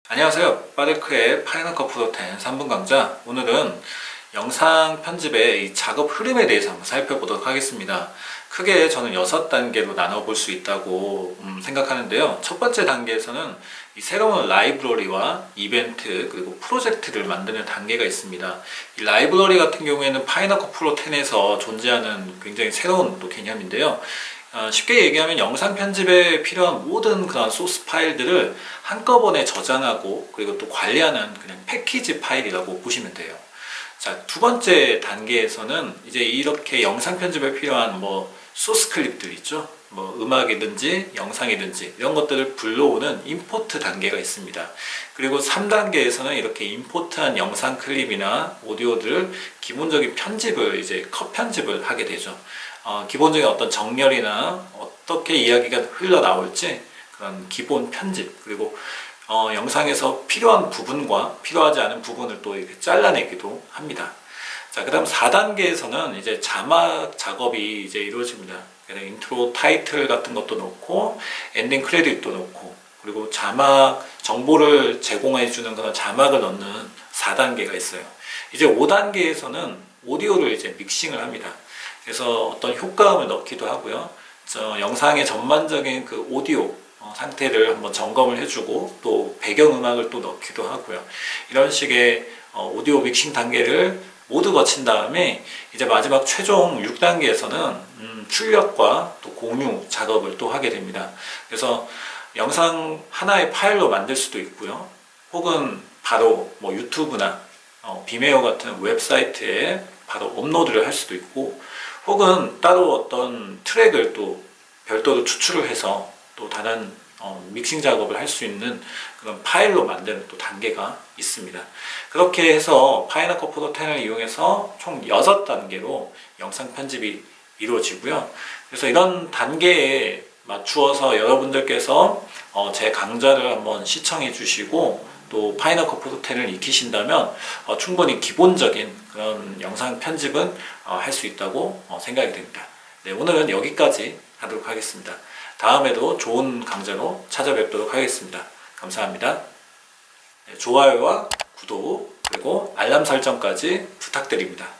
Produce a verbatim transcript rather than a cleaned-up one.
안녕하세요. 빠데크의 파이널 컷 프로 텐 삼 분 강좌. 오늘은 영상 편집의 이 작업 흐름에 대해서 한번 살펴보도록 하겠습니다. 크게 저는 여섯 단계로 나눠볼 수 있다고 음, 생각하는데요. 첫 번째 단계에서는 이 새로운 라이브러리와 이벤트 그리고 프로젝트를 만드는 단계가 있습니다. 이 라이브러리 같은 경우에는 파이널 컷 프로 텐에서 존재하는 굉장히 새로운 또 개념인데요. 어, 쉽게 얘기하면 영상 편집에 필요한 모든 그런 소스 파일들을 한꺼번에 저장하고 그리고 또 관리하는 그냥 패키지 파일이라고 보시면 돼요. 자, 두 번째 단계에서는 이제 이렇게 영상 편집에 필요한 뭐 소스 클립들 있죠. 뭐 음악이든지 영상이든지 이런 것들을 불러오는 임포트 단계가 있습니다. 그리고 삼 단계에서는 이렇게 임포트한 영상 클립이나 오디오들을 기본적인 편집을 이제 컷 편집을 하게 되죠. 어, 기본적인 어떤 정렬이나 어떻게 이야기가 흘러나올지 그런 기본 편집, 그리고 어, 영상에서 필요한 부분과 필요하지 않은 부분을 또 이렇게 잘라내기도 합니다. 자, 그 다음 사 단계에서는 이제 자막 작업이 이제 이루어집니다. 그래서 인트로 타이틀 같은 것도 넣고 엔딩 크레딧도 넣고 그리고 자막 정보를 제공해주는 그런 자막을 넣는 사 단계가 있어요. 이제 오 단계에서는 오디오를 이제 믹싱을 합니다. 그래서 어떤 효과음을 넣기도 하고요. 저 영상의 전반적인 그 오디오 어, 상태를 한번 점검을 해주고 또 배경음악을 또 넣기도 하고요. 이런 식의 어, 오디오 믹싱 단계를 모두 거친 다음에 이제 마지막 최종 육 단계에서는 음, 출력과 또 공유 작업을 또 하게 됩니다. 그래서 영상 하나의 파일로 만들 수도 있고요. 혹은 바로 뭐 유튜브나 어, 비메오 같은 웹사이트에 바로 업로드를 할 수도 있고, 혹은 따로 어떤 트랙을 또 별도로 추출을 해서 또 다른 어, 믹싱 작업을 할 수 있는 그런 파일로 만드는 또 단계가 있습니다. 그렇게 해서 파이널 컷 프로 텐을 이용해서 총 여섯 단계로 영상 편집이 이루어지고요. 그래서 이런 단계에 맞추어서 여러분들께서 어, 제 강좌를 한번 시청해 주시고 또 파이널 컷 프로 텐을 익히신다면 어, 충분히 기본적인 그런 영상 편집은 어, 할 수 있다고 어, 생각이 됩니다. 네, 오늘은 여기까지 하도록 하겠습니다. 다음에도 좋은 강좌로 찾아뵙도록 하겠습니다. 감사합니다. 네, 좋아요와 구독 그리고 알람 설정까지 부탁드립니다.